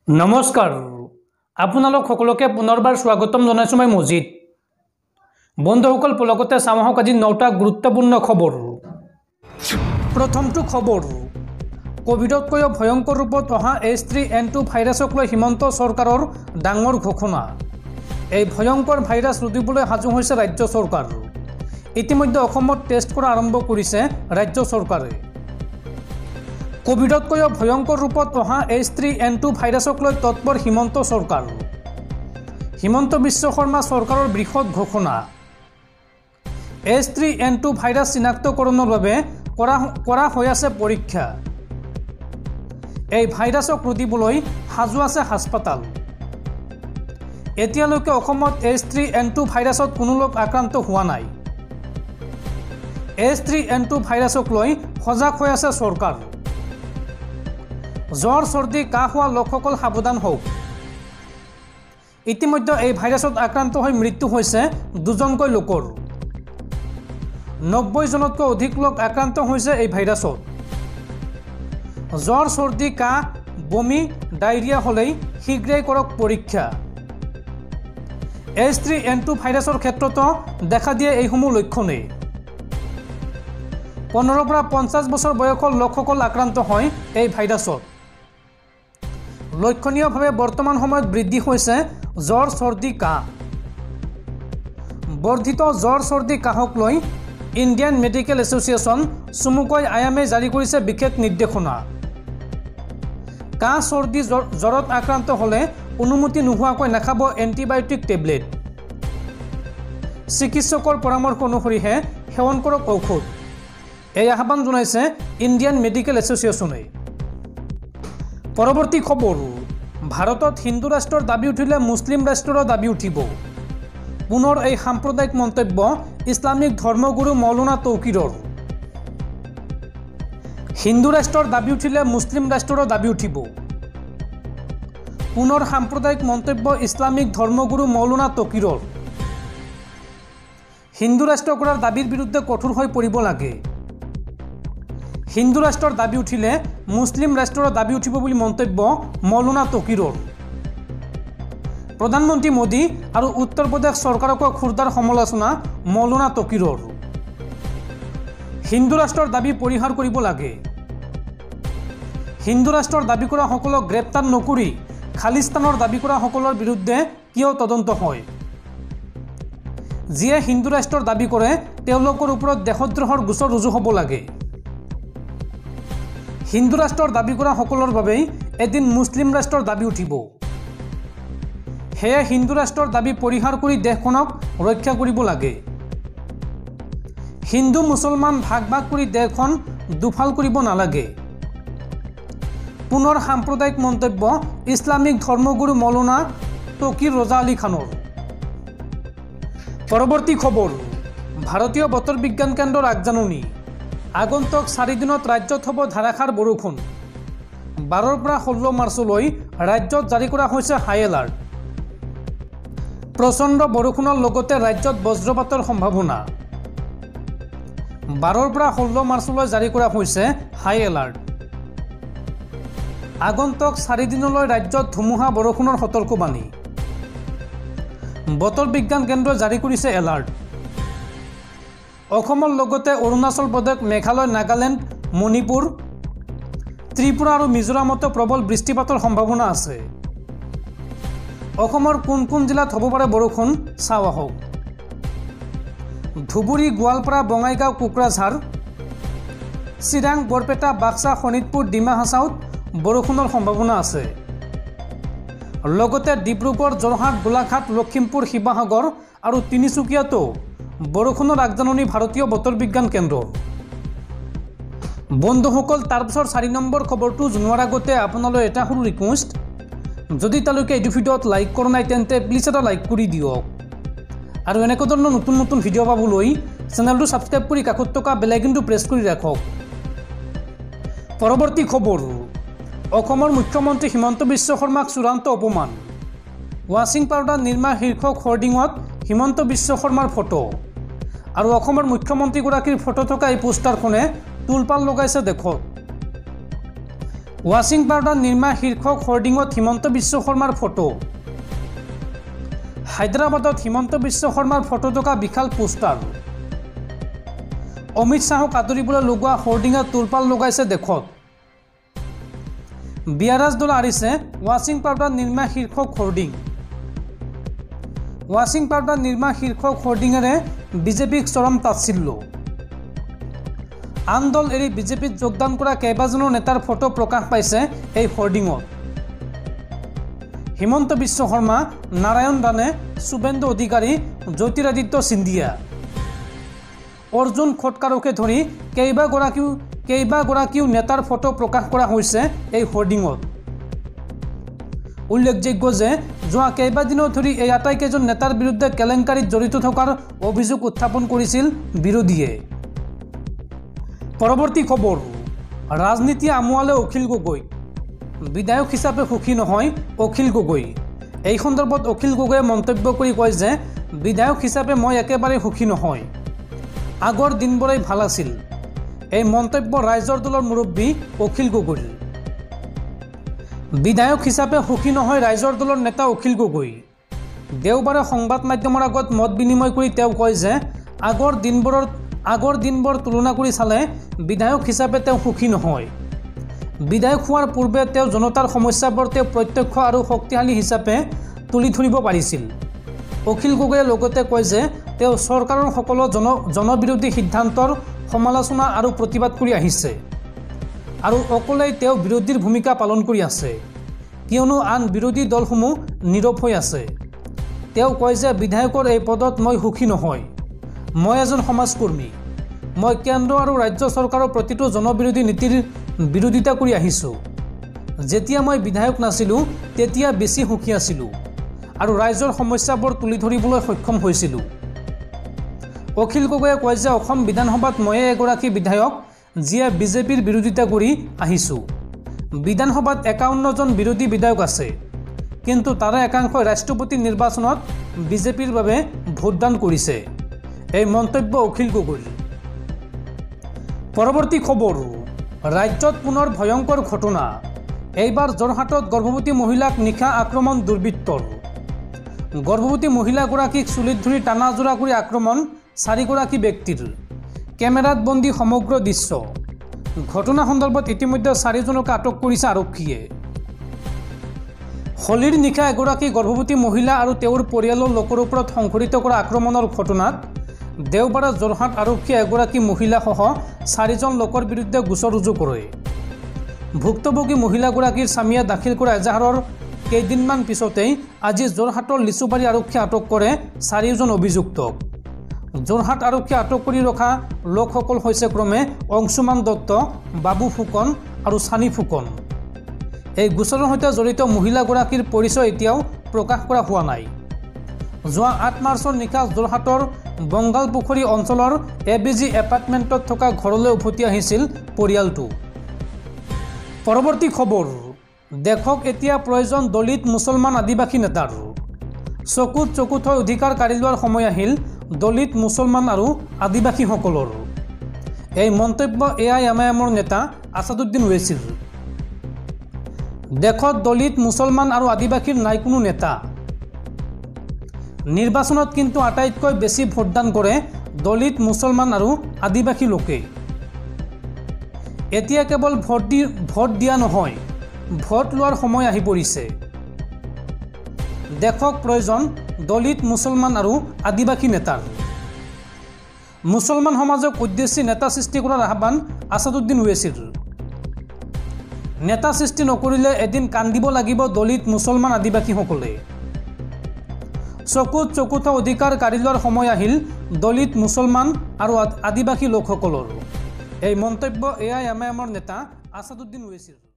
নমস্কাৰ আপোনালোক সকলোকে পুনৰবাৰ স্বাগতম জনাইছো মই মজিদ বন্ধুসকল পুলকতে চামহক আজি 9টা গুৰুত্বপূৰ্ণ খবৰ প্ৰথমটো খবৰ কোভিডতকৈ ভয়ংকৰ ৰূপত অহা H3N2 ভাইৰাছক লৈ হিমন্ত চৰকাৰৰ ডাঙৰ ঘোষণা এই ভয়ংকৰ ভাইৰাছ ৰোধিবলৈ সাজু হৈছে ৰাজ্য চৰকাৰ ইতিমধ্যে অসমত টেষ্ট কৰা আৰম্ভ কৰিছে ৰাজ্য চৰকাৰে কোভিডতকৈ ভয়ংকৰ ৰূপত অহা H3N2 ভাইৰাছক লৈ তৎপৰ হিমন্ত চৰকাৰ হিমন্ত বিশ্ব শৰ্মা চৰকাৰৰ বৃহৎ ঘোষণা H3N2 ভাইৰাছ চিনাক্তকৰণৰ বাবে কৰা হৈ আছে পৰীক্ষা এই ভাইৰাছক ৰোধিবলৈ সাজু আছে হাস্পতাল এতিয়ালৈকে অসমত H3N2 ভাইৰাছত কোনো লোক আক্ৰান্ত হোৱা নাই H3N2 ভাইৰাছক লৈ সজাগ হৈ আছে চৰকাৰ জ্বৰ সৰ্দি কাহ হোৱা লোকসকল সাৱধান হওক ইতিমধ্যে এই ভাইৰাছত আক্ৰান্ত হৈ মৃত্যু হৈছে দুজনকৈ লোকৰ 90 জনতকৈ অধিক লোক আক্ৰান্ত হৈছে এই ভাইৰাছত জ্বৰ সৰ্দি কাহ বমি ডায়েৰিয়া হলেই শীঘ্ৰেই কৰক পৰীক্ষা H3N2 ভাইৰাছৰ ক্ষেত্ৰতো দেখা দিয়ে এইসমূহ লক্ষণে 15 পৰা 50 বছৰ বয়সৰ লোকসকল আক্ৰান্ত হয় এই ভাইৰাছত লক্ষণীয়ভাৱে বৰ্তমান সময়ত বৃদ্ধি হৈছে জ্বৰ সৰ্দি কাহ বৰ্ধিত জ্বৰ সৰ্দি কাহক লৈ ইণ্ডিয়ান মেডিকেল এছ'চিয়েশ্যন চমুকৈ আইএমএ জাৰি কৰিছে বিশেষ নিৰ্দেশনা কাহ সৰ্দি জ্বৰত আক্ৰান্ত হ'লে অনুমতি নোহোৱাকৈ নাখাব এণ্টিবায়'টিক টেবলেট চিকিৎসকৰ পৰামৰ্শ অনুসৰিহে সেৱন কৰক ঔষধ এই আহ্বান জনাইছে ইণ্ডিয়ান মেডিকেল এছ'চিয়েশ্যনে পৰৱৰ্তী খবৰ ভাৰতত হিন্দু ৰাষ্ট্ৰৰ দাবী উঠিলে মুছলিম ৰাষ্ট্ৰৰ দাবী উঠিব পুনৰ এই সাম্প্ৰদায়িক মন্তব্য ইছলামিক ধৰ্মগুৰু মৌলানা তৌকিৰৰ হিন্দু ৰাষ্ট্ৰৰ দাবী উঠিলে মুছলিম ৰাষ্ট্ৰৰ দাবী উঠিব পুনৰ সাম্প্ৰদায়িক মন্তব্য ইছলামিক ধৰ্মগুৰু মৌলানা তৌকিৰৰ হিন্দু ৰাষ্ট্ৰ কৰাৰ দাবীৰ বিৰুদ্ধে কঠোৰ হৈ পৰিব লাগে হিন্দু ৰাষ্ট্ৰৰ দাবী উঠিলে মুছলিম ৰাষ্ট্ৰৰ দাবী উঠিব বুলি মন্তব্য মৌলানা তৌকিৰৰ প্ৰধানমন্ত্ৰী মোদী আৰু উত্তৰ প্ৰদেশ চৰকাৰক খুৰদাৰ সমালোচনা মৌলানা তৌকিৰৰ হিন্দু ৰাষ্ট্ৰৰ দাবী পৰিহাৰ কৰিব লাগে হিন্দু ৰাষ্ট্ৰৰ দাবী কৰা সকলক গ্ৰেপ্তাৰ নকৰি খালিস্তানৰ দাবী কৰা সকলৰ বিৰুদ্ধে কিয় তদন্ত হয় যিয়ে হিন্দু ৰাষ্ট্ৰৰ দাবী কৰে তেওঁলোকৰ ওপৰত দেশদ্ৰোহৰ গোচৰ ৰুজু হ'ব লাগে হিন্দু ৰাষ্ট্ৰৰ দাবী কৰা সকলৰ বাবে এদিন মুছলিম ৰাষ্ট্ৰৰ দাবী উঠিব হেয়ে হিন্দু ৰাষ্ট্ৰৰ দাবী পৰিহাৰ কৰি দেশখনক ৰক্ষা কৰিব লাগে হিন্দু মুছলমান ভাগ ভাগ কৰি দেশখন দুফাল কৰিব নালাগে পুনৰ সাম্প্ৰদায়িক মন্তব্য ইছলামিক ধৰ্মগুৰু মৌলানা তৌকিৰ ৰজা আলী খানৰ পৰৱৰ্তী খবৰ ভাৰতীয় বতৰ বিজ্ঞান কেন্দ্ৰৰ আগজাননী আগন্তুক 4 দিনত ৰাজ্যত হ'ব ধাৰাসাৰ বৰষুণ 12 পৰা 16 মাৰ্চলৈ ৰাজ্যত জাৰি কৰা হৈছে হাই এলাৰ্ট প্ৰচণ্ড বৰষুণৰ লগতে ৰাজ্যত বজ্ৰপাতৰ সম্ভাৱনা 12 পৰা 16 মাৰ্চলৈ জাৰি কৰা হৈছে হাই এলাৰ্ট আগন্তুক 4 দিনলৈ ৰাজ্যত ধুমুহা বৰষুণৰ সতৰ্কবাণী বতৰ বিজ্ঞান কেন্দ্ৰই জাৰি কৰিছে এলাৰ্ট অসমৰ লগতে অৰুণাচল প্ৰদেশ মেঘালয় নাগালেণ্ড মণিপুৰ ত্ৰিপুৰা আৰু মিজোৰামতো প্ৰবল বৃষ্টিপাতৰ সম্ভাৱনা আছে অসমৰ কোন কোন জিলাত হ'ব পাৰে বৰষুণ চাওঁ আহক ধুবুৰী গোৱালপাৰা বঙাইগাঁও কোকৰাঝাৰ চিৰাং বৰপেটা বাক্সা শোণিতপুৰ ডিমা হাছাওত বৰষুণৰ সম্ভাৱনা আছে লগতে ডিব্ৰুগড় যোৰহাট গোলাঘাট লখিমপুৰ শিৱসাগৰ আৰু তিনিচুকীয়াতো বৰষুণৰ আগজাননী ভাৰতীয় বতৰ বিজ্ঞান কেন্দ্ৰ বন্ধুসকল তাৰপিছৰ 4 নম্বৰ খবৰটো জনোৱাৰ আগতে আপোনালৈ এটা সৰু ৰিকুৱেষ্ট যদি তালৈকে এই ভিডিঅ'ত লাইক কৰা নাই তেন্তে প্লিজ এটা লাইক কৰি দিয়ক আৰু এনেকুৱা ধৰণৰ নতুন নতুন ভিডিঅ' পাবলৈ চেনেলটো ছাবস্ক্ৰাইব কৰি কাষত থকা বেল আইকনটো প্ৰেছ কৰি ৰাখক পৰৱৰ্তী খবৰ অসমৰ মুখ্যমন্ত্ৰী হিমন্ত বিশ্ব শৰ্মাক চূড়ান্ত অপমান ৱাশ্বিং পাউডাৰ নিৰ্মা শীৰ্ষক হোৰ্ডিঙত হিমন্ত বিশ্ব শৰ্মাৰ ফটো আৰু অসমৰ মুখ্যমন্ত্ৰীগৰাকীৰ ফটো থকা এই পোষ্টাৰখনে তুলপাল লগাইছে দেখত ৱাশ্বিং পাউডাৰ নিৰ্মা শীৰ্ষক হোৰ্ডিঙত হিমন্ত বিশ্ব শৰ্মাৰ ফটো। হায়দৰাবাদত হিমন্ত বিশ্ব শৰ্মাৰ ফটো থকা বিশাল পোষ্টাৰ। অমিত শ্বাহক আদৰিবলৈ লগোৱা হোৰ্ডিঙত তোলপাল লগাইছে দেশত। বিয়াৰাজ দল আৰিছে ৱাশ্বিং পাউডাৰ নিৰ্মা শীৰ্ষক হোৰ্ডিং। ৱাশ্বিং পাউডাৰ নিৰ্মা শীৰ্ষক হোৰ্ডিঙেৰে বিজেপিক চৰম তাচ্ছিল্য। আন দল এৰি বিজেপিত যোগদান কৰা কেইবাজনো নেতাৰ ফটো প্ৰকাশ পাইছে এই হোৰ্ডিঙত। হিমন্ত বিশ্ব শৰ্মা, নাৰায়ণ ৰাণে, শুভেন্দু অধিকাৰী, জ্যোতিৰাদিত্য সিন্ধিয়া, অৰ্জুন খোটকাৰকে ধৰি কেইবাগৰাকীও নেতাৰ ফটো প্ৰকাশ কৰা হৈছে এই হোৰ্ডিঙত। উল্লেখযোগ্য যে যোৱা কেইবাদিনো ধৰি এই আটাইকেইজন নেতাৰ বিৰুদ্ধে কেলেংকাৰীত জড়িত থকাৰ অভিযোগ উত্থাপন কৰিছিল বিৰোধীয়ে। পৰৱৰ্তী খবৰ, ৰাজনীতি আমোৱালে অখিল গগৈ। বিধায়ক হিচাপে সুখী নহয় অখিল গগৈ। এই সন্দৰ্ভত অখিল গগৈয়ে মন্তব্য কৰি কয় যে বিধায়ক হিচাপে মই একেবাৰে সুখী নহয়, আগৰ দিনবোৰেই ভাল আছিল। এই মন্তব্য ৰাইজৰ দলৰ মুৰব্বী অখিল গগৈৰ। বিধায়ক হিচাপে সুখী নহয় ৰাইজৰ দলৰ নেতা অখিল গগৈ। দেওবাৰে সংবাদ মাধ্যমৰ আগত মত বিনিময় কৰি তেওঁ কয় যে আগৰ দিনবোৰ তুলনা কৰি চালে বিধায়ক হিচাপে তেওঁ সুখী নহয়। বিধায়ক হোৱাৰ পূৰ্বে তেওঁ জনতাৰ সমস্যাবোৰ তেওঁ প্ৰত্যক্ষ আৰু শক্তিশালী হিচাপে তুলি ধৰিব পাৰিছিল। অখিল গগৈয়ে লগতে কয় যে তেওঁ চৰকাৰৰ সকলো জনবিৰোধী সিদ্ধান্তৰ সমালোচনা আৰু প্ৰতিবাদ কৰি আহিছে আৰু অকলেই তেওঁ বিৰোধীৰ ভূমিকা পালন কৰি আছে, কিয়নো আন বিৰোধী দলসমূহ নীৰৱ হৈ আছে। তেওঁ কয় যে বিধায়কৰ এই পদত মই সুখী নহয়। মই এজন সমাজকৰ্মী। মই কেন্দ্ৰ আৰু ৰাজ্য চৰকাৰৰ প্ৰতিটো জনবিৰোধী নীতিৰ বিৰোধিতা কৰি আহিছোঁ। যেতিয়া মই বিধায়ক নাছিলোঁ তেতিয়া বেছি সুখী আছিলোঁ আৰু ৰাইজৰ সমস্যাবোৰ তুলি ধৰিবলৈ সক্ষম হৈছিলোঁ। অখিল গগৈয়ে কয় যে অসম বিধানসভাত ময়ে এগৰাকী বিধায়ক যিয়ে বিজেপিৰ বিৰোধিতা কৰি আহিছোঁ। বিধানসভাত 51জন বিৰোধী বিধায়ক আছে, কিন্তু তাৰে একাংশই ৰাষ্ট্ৰপতি নিৰ্বাচনত বিজেপিৰ বাবে ভোটদান কৰিছে। এই মন্তব্য অখিল গগৈৰ। পৰৱৰ্তী খবৰ, ৰাজ্যত পুনৰ ভয়ংকৰ ঘটনা। এইবাৰ যোৰহাটত গৰ্ভৱতী মহিলাক নিশা আক্ৰমণ দুৰ্বৃত্তৰ। গৰ্ভৱতী মহিলাগৰাকীক চুলিত ধৰি টানাজোৰা কৰি আক্ৰমণ 4গৰাকী ব্যক্তিৰ। কেমেৰাত বন্দী সমগ্ৰ দৃশ্য। ঘটনা সন্দৰ্ভত ইতিমধ্যে 4জনক আটক কৰিছে আৰক্ষীয়ে। হোলীৰ নিশা এগৰাকী গৰ্ভৱতী মহিলা আৰু তেওঁৰ পৰিয়ালৰ লোকৰ ওপৰত সংঘটিত কৰা আক্ৰমণৰ ঘটনাত দেওবাৰে যোৰহাট আৰক্ষীয়ে এগৰাকী মহিলাসহ 4জন লোকৰ বিৰুদ্ধে গোচৰ ৰুজু কৰে। ভুক্তভোগী মহিলাগৰাকীৰ স্বামীয়ে দাখিল কৰা এজাহাৰৰ কেইদিনমান পিছতেই আজি যোৰহাটৰ লিচুবাৰী আৰক্ষীয়ে আটক কৰে 4জন অভিযুক্তক। যোৰহাট আৰক্ষীয়ে আটক কৰি ৰখা লোকসকল হৈছে ক্ৰমে অংশুমান দত্ত, বাবু ফুকন আৰু ছানী ফুকন। এই গোচৰৰ সৈতে জড়িত মহিলাগৰাকীৰ পৰিচয় এতিয়াও প্ৰকাশ কৰা হোৱা নাই। যোৱা 8 মাৰ্চৰ নিশা যোৰহাটৰ বংগালপুখুৰী অঞ্চলৰ ABG এপাৰ্টমেণ্টত থকা ঘৰলৈ উভতি আহিছিল পৰিয়ালটো। পৰৱৰ্তী খবৰ, দেশক এতিয়া প্ৰয়োজন দলিত মুছলমান আদিবাসী নেতাৰ। চকুত চকু থৈ অধিকাৰ কাঢ়ি লোৱাৰ সময় আহিল দলিত মুছলমান আৰু আদিবাসীসকলৰ। এই মন্তব্য AIMIMৰ নেতা আছাদুদ্দিন ওৱেইছিৰ। দেশত দলিত মুছলমান আৰু আদিবাসীৰ নাই কোনো নেতা। নিৰ্বাচনত কিন্তু আটাইতকৈ বেছি ভোটদান কৰে দলিত মুছলমান আৰু আদিবাসী লোকে। এতিয়া কেৱল ভোট দিয়া নহয়, ভোট লোৱাৰ সময় আহি পৰিছে। দেশক প্ৰয়োজন দলিত মুছলমান আৰু আদিবাসী নেতাৰ। মুছলমান সমাজক উদ্দেশ্যি নেতা সৃষ্টি কৰাৰ আহ্বান আছাদুদ্দিন ওৱেইছিৰ। নেতা সৃষ্টি নকৰিলে এদিন কান্দিব লাগিব দলিত মুছলমান আদিবাসীসকলে। চকুত চকু থৈ অধিকাৰ কাঢ়ি লোৱাৰ সময় আহিল দলিত মুছলমান আৰু আদিবাসী লোকসকলৰ। এই মন্তব্য AIMIMৰ নেতা আছাদুদ্দিন ওৱেইছিৰ।